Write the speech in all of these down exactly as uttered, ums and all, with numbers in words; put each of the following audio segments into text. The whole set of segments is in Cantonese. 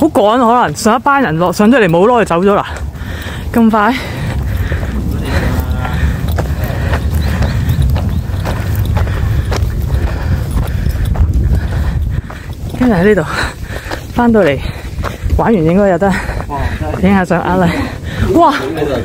好趕，可能上一班人落上咗嚟冇耐就走咗啦，咁快。今日喺呢度翻到嚟玩完應該有得影下相呃啦。哇！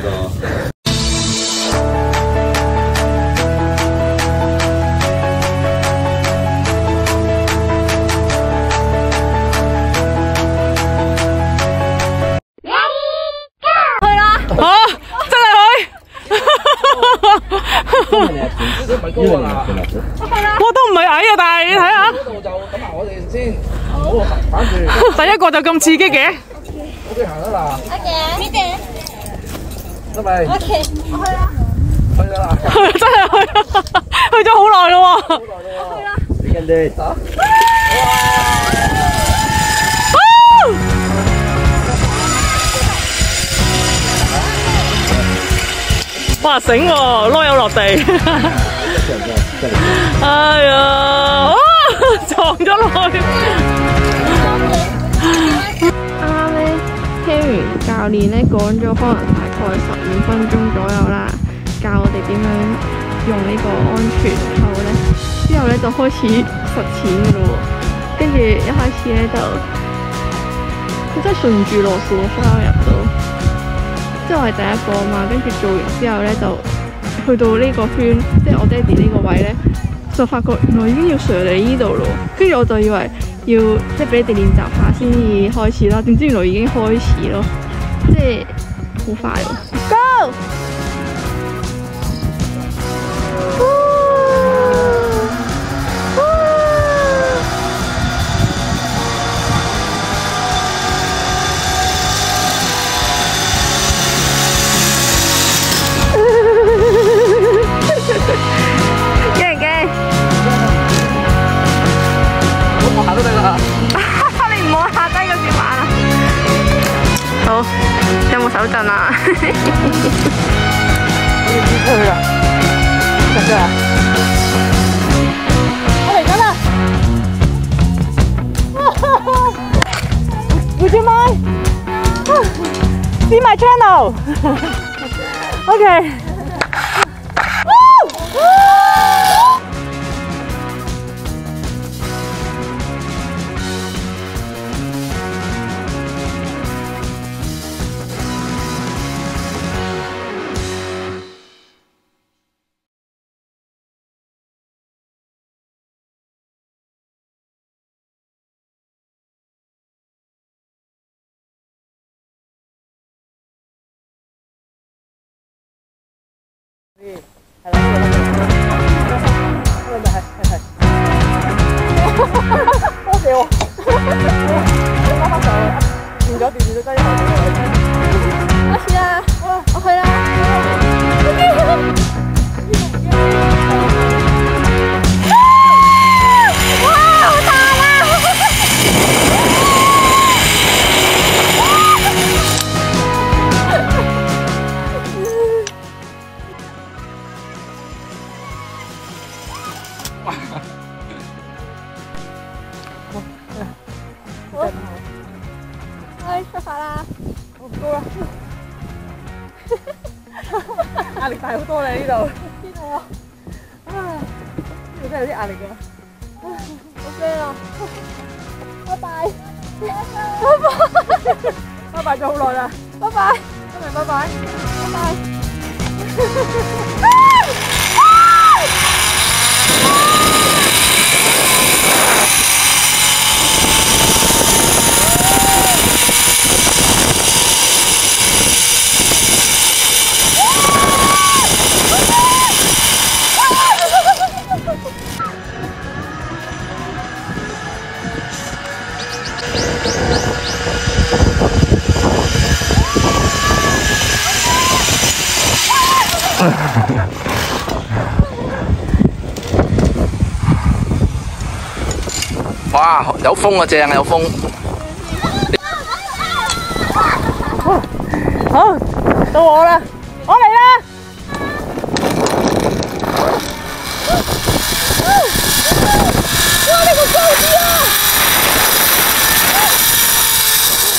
我都唔係矮啊，但係你睇下，呢度就等埋我哋先，唔好反住。第一個就咁刺激嘅。O K 行得啦。O K， 呢邊。得未 ？O K， 我去啦。去咗啦。真係去啦，去咗好耐咯喎。好耐咯喎。去啦。俾人哋打。哇！醒喎，攞有落地。哎呀！啊！撞咗落去。 啱啱咧聽完教練咧講咗可能大概十五分鐘左右啦，教我哋點樣用呢個安全扣咧，之後咧就開始實踐噶咯喎。跟住一開始咧就佢真係順住螺旋花入到，即係我係第一個啊嘛。跟住做完之後咧就去到呢個圈，即係我爹哋呢個位咧，就發覺原來已經要上嚟呢度咯。跟住我就以為要即係俾你哋練習下先至開始啦，點知原來已經開始咯，即係好快喎。Go！有冇手震啊？出去啦！出去啦！我嚟緊啦 ！Would you mind? See my channel? Okay. 係啦，係係係。多謝喎，啱啱就變咗變咗低頭嘅。開始啦，我去啦。好，出發啦！好唔高啦，壓力大好多咧呢度。邊度啊？啊，呢度真係有啲壓力㗎。好驚啊！拜拜，拜拜，拜拜咗好耐啦。拜拜，真係拜拜，拜拜。 哇！有風啊，正啊，有風。 好，到我啦，我嚟啦！哇！呢個高啲啊！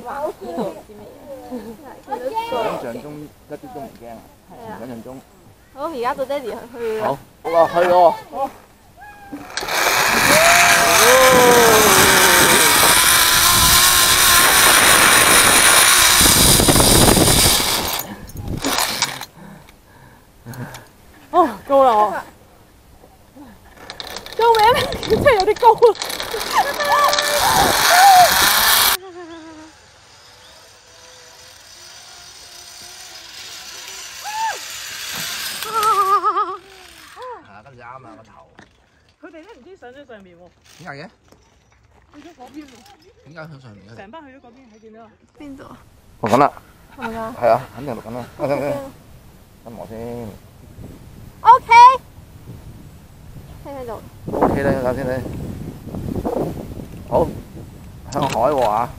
想象中一啲都唔驚啊！想象中。 好，而家到爹哋去去。 好，好啦，去咯。 哦，高啦我。救命！真係有啲高啊！ 啊，跟住啱啊個頭。 佢哋咧唔知上咗上面喎。 點解嘅？ 去咗嗰邊喎。 點解向上面嘅？ 成班去咗嗰邊，睇見到啊？ 邊度啊？ 錄緊啦。 係咪啊？ 係啊，肯定錄緊啦。等等等，等我先。 O K。聽喺度。 O K 啦，等先你。好，向海喎嚇。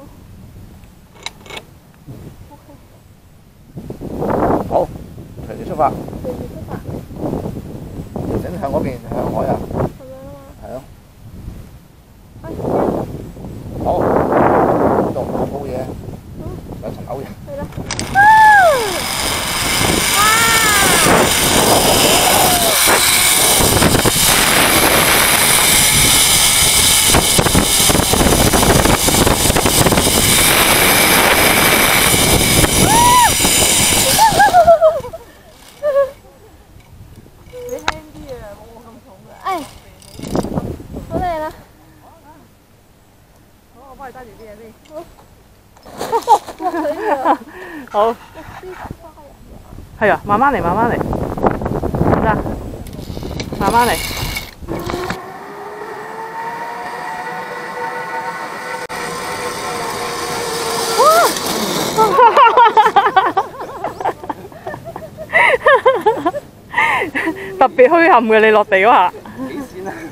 好，隨時出發。 隨時出發。 條繩向嗰邊，向海啊。 咁樣啊嘛。 係咯。 哎， 好，呢度好高嘢，兩層樓嘅。 係啦。 好，係啊，慢慢嚟，慢慢嚟，得，慢慢嚟。特別虛冚嘅，你落地嗰下。幾線啊？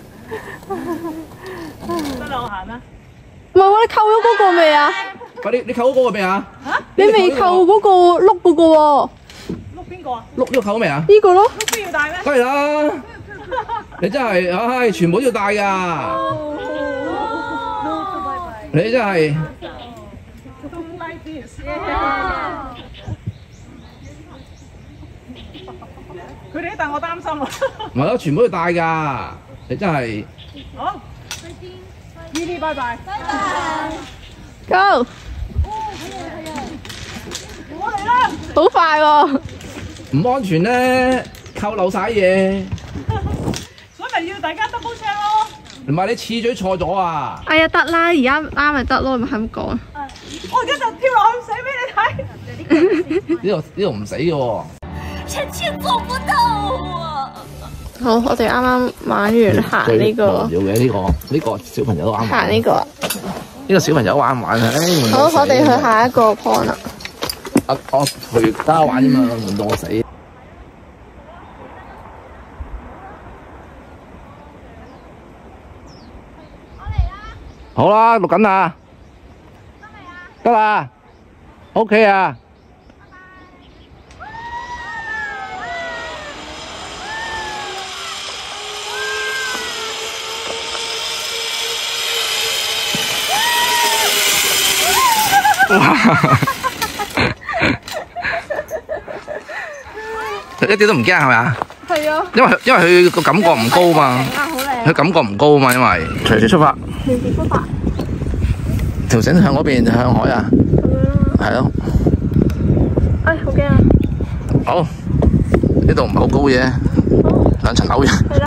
得啦，我行啦。 唔係喎，你扣咗嗰個未啊？ 快啲，你扣咗嗰個未啊？ 嚇！你未扣嗰個碌嗰個喎？ 碌邊個啊？ 碌呢個扣咗未啊？ 呢個咯。 碌邊要帶咩？ 梗係啦，你真係，唉，全部都要帶㗎。你真係。 佢哋但我擔心啊。 唔係咯，全部都要帶㗎，你真係。 好。依啲拜拜。拜拜。 Go！ 我嚟啦！ 好快喎！ 唔安全咧，扣漏晒嘢。 所以咪要大家 double check 咯。 唔係你次序錯咗啊！ 哎呀，得啦，而家啱咪得咯，咪係咁講。 我而家就跳落去死俾你睇。 呢度呢度唔死嘅喎。 臣妾做不到啊！ 好，我哋啱啱玩完行呢個。 無聊嘅呢個呢個小朋友都啱玩。 行呢個。 呢個小朋友玩唔玩啊？誒， 好，我哋去下一個 point 啦。 啊，我陪大家玩啫嘛，輪到我死。我嚟啦！好啦，錄緊啦。得未啊？得啦。OK 啊。哇！一啲都唔驚係咪啊？ 係啊。 因為因為佢個感覺唔高嘛，佢感覺唔高嘛，因為隨時出發。 隨時出發。 條繩向嗰邊向海啊？係咯。 哎，好驚啊！ 好，呢度唔係好高嘅，兩層樓嘅。 係啦。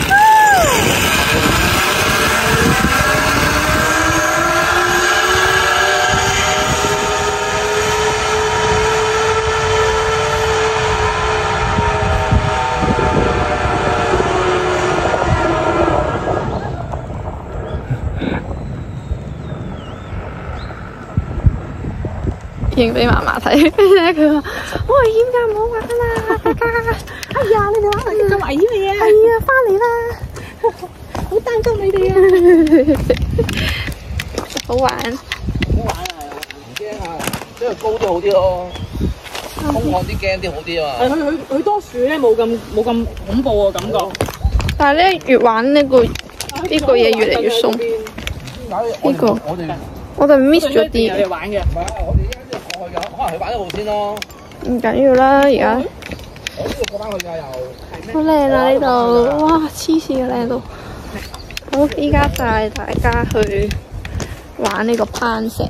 影俾嫲嫲睇，跟住咧佢話好危險㗎，唔好玩啦，大家。哎呀，你哋玩咁危險嘅嘢。係啊，翻嚟啦，好擔心你哋啊。好玩。 好玩啊，唔驚啊，因為高啲好啲咯，空曠啲驚啲好啲啊嘛。 係佢佢佢多樹咧，冇咁冇咁恐怖啊感覺。 但係咧，越玩呢個呢個嘢越嚟越鬆。呢個。 我哋。 我哋 miss 咗啲。 有嘢玩嘅。唔係啊，我哋依家呢度過去㗎，可能佢玩一路先咯。 唔緊要啦，而家。 我呢度過翻去㗎又。 好靚啊！呢度，哇，黐線嘅靚到。好，依家帶大家去玩呢個攀石，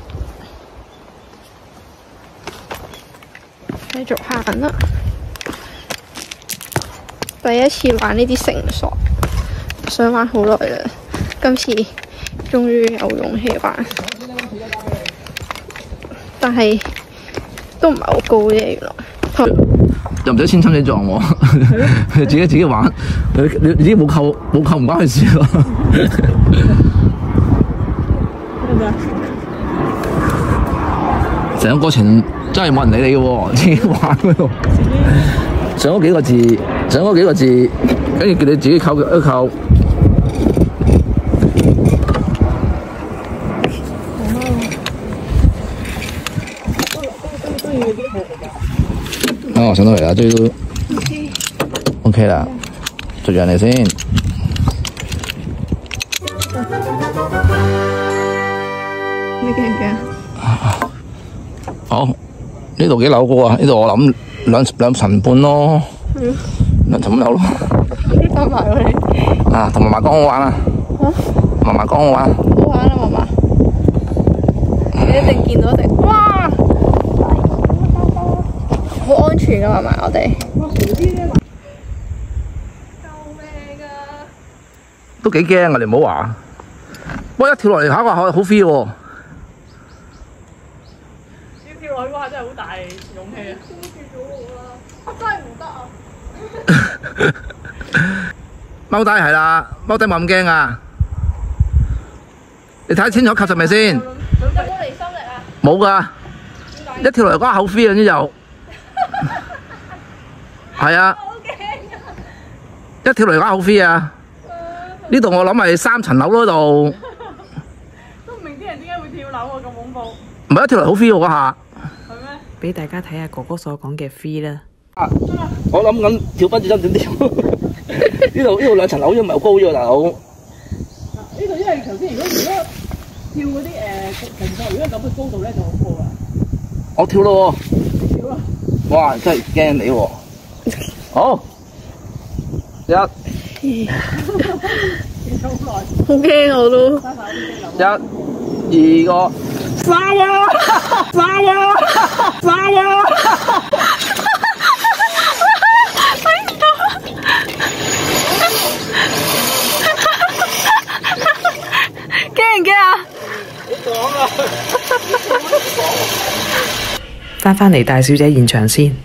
繼續行啦。第一次玩呢啲繩索，想玩好耐啦，今次終於有勇氣玩，但係都唔係好高啫，原來。 又唔使千親你撞喎，自己自己玩，你你自己冇扣冇扣唔關佢事咯。成個過程真係冇人理你嘅喎，自己玩嗰度。上咗幾個字，上咗幾個字，跟住叫你自己扣一扣。哦，上到嚟啦，終於都 OK 啦，做樣嚟先。 你驚唔驚？ 好，呢度幾樓高啊？呢度我諗兩兩層半咯， 嗯， 兩層半樓咯。 帶埋我哋。 啊，同埋麻江好玩啊！麻麻江好玩。 好玩啊，媽媽！你一定見到一定，哇！好安全噶，媽媽，我哋。救命啊！ 都幾驚啊！你唔好話。不過一跳落嚟下個好好 feel 喎。 要跳落去嗰下真係好大勇氣啊！ 箍住咗我啦，我真係唔得啊！ 踎低係啦，踎低冇咁驚啊！你睇清楚扣實未先？ 有冇離心力啊？ 冇噶，一跳落嚟嗰下好 feel 啊！呢就係啊，一跳落嚟嗰下好 feel 啊！呢度我諗係三層樓嗰度。 都唔明啲人點解會跳樓啊！咁恐怖。 唔係一跳落嚟好 feel 嗰下。 係咩？ 俾大家睇下哥哥所講嘅 free 啦。 啊！我諗緊跳分子針點跳？呢度呢度兩層樓，因為唔係好高啫喎，大佬。 呢度因為頭先如果如果跳嗰啲誒情況，如果咁嘅高度咧就好高啦。 我跳咯喎！ 跳啊！ 哇！真係驚你喎！好，一、 好驚我都。 一、二個，三啊！三啊！三啊！ 驚唔驚啊？ 翻返嚟大小姐現場先。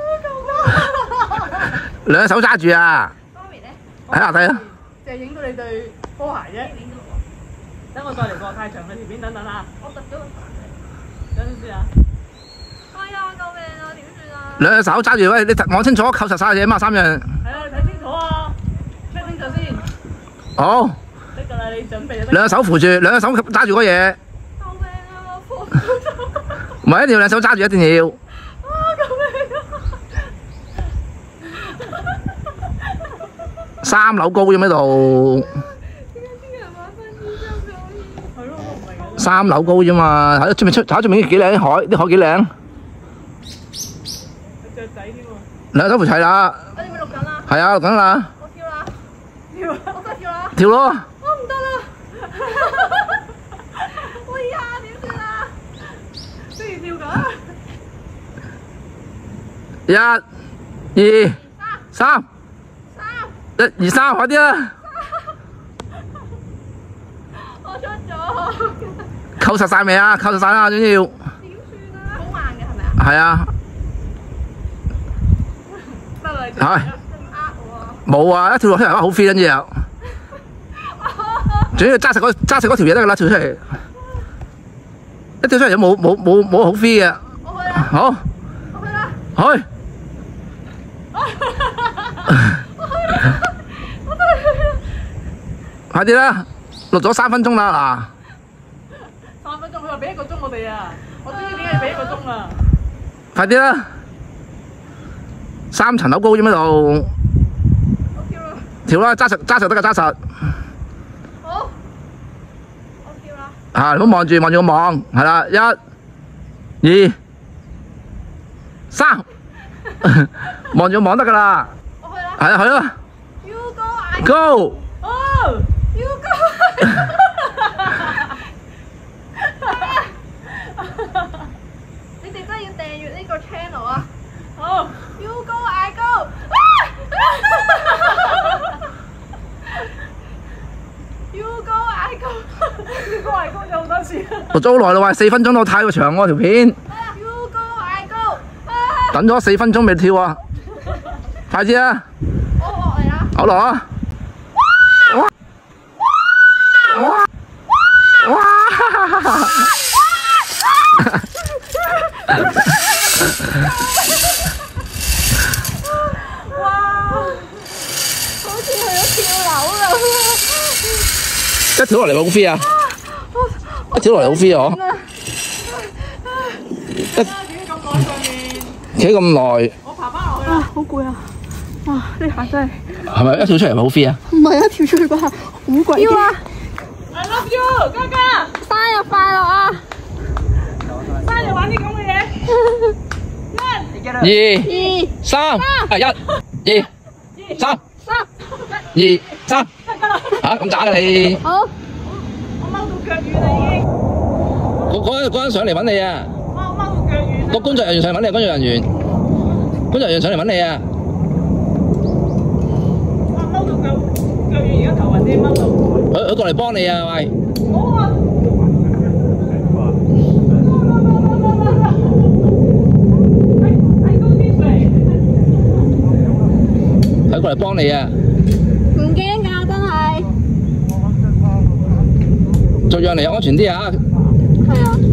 兩手揸住啊！喺下睇啊！ 淨係影到你對波鞋啫。等我再嚟過太長嘅條片，等等啊！我突咗個飯。等陣先啊！ 哎呀！救命啊！點算啊？ 兩隻手揸住，喂！你望清楚，扣實晒嘢嘛，三樣。 係啊，你睇清楚啊！睇清楚先。 好。 得㗎啦，你準備就得。 兩隻手扶住，兩隻手揸住嗰嘢。 救命啊！我放唔到。 唔係一定要兩手揸住，一定要。 啊！救命啊！ 三樓高咁喺度。 點解啲人玩分子針就可以？ 係咯，我唔明啊。 三樓高啫嘛，睇出面出睇出面幾靚啲海，啲海幾靚。 雀仔添喎。 兩手扶齊啦。 我哋咪錄緊啦。 係啊，錄緊啦。 我跳啦！跳！我真係跳啦！ 跳咯！ 我唔得啦！喂呀！點算啊？ 不如跳㗎。 一、二、三。一、二、三，快啲啦！ 我出咗。 扣實晒未啊？扣實晒啦，總之要。 點算啊？好慢嘅係咪啊？ 係啊。 得啦，你係。 呃我。 冇啊！一跳落去好 feel 跟住又。總之揸實嗰揸實嗰條嘢得㗎啦，跳出嚟。一跳出嚟就冇冇冇冇好 feel 嘅。 我去啦。 好。 我去啦。 去。快啲啦！錄咗三分鐘啦嗱。三分鐘，佢話俾一個鐘我哋啊！我知點解要俾一個鐘啊！ 快啲啦！三層樓高啫喺度。 我跳啦。 跳啦！揸實揸實得㗎，揸實。 好。我跳啦。 啊，唔好望住望住個網，係啦，一、二、三，望住個網得㗎啦。我去啦。係啊，去啦。You go, I go. Oh, you go. 你哋真係要訂閱呢個 channel 啊！好 ，You go, I go。You go, I go。You go, I go 咗好多次。 錄咗好耐啦，喂，四分鐘都太過長喎條片。 You go, I go。 等咗四分鐘未跳啊！快啲啊！ 我落嚟啦。 好落啊！哇！哇！哇！ 好似去咗跳樓咁。 一跳落嚟好飛啊！一跳落嚟好飛啊！嗬！一企咁耐。我爬翻落去啦！ 好攰啊！哇！呢下真係係咪一跳出嚟咪好飛啊？ 唔係啊，跳出去嗰下好鬼驚啊 ！I love you， 嘉嘉，生日快樂啊！生日玩啲咁嘅嘢。 二、三，係一、二、三、 三、 二、三，嚇咁渣嘅你！ 好， 我踎到腳軟啦已經。 嗰嗰嗰人上嚟揾你啊！ 我踎到腳軟。 個工作人員上嚟揾你，工作人員，工作人員上嚟揾你啊！ 我踎到腳腳軟，而家頭暈啲踎到。 佢佢過嚟幫你啊，喂！ 好啊！ 佢過嚟幫你啊！ 唔驚㗎，真係。 逐樣嚟安全啲啊！ 係啊。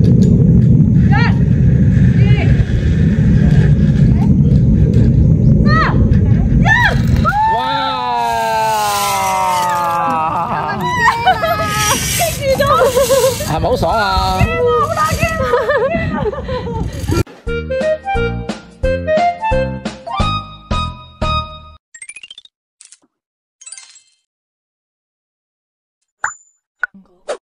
係咪好爽啊？ 好大驚啊！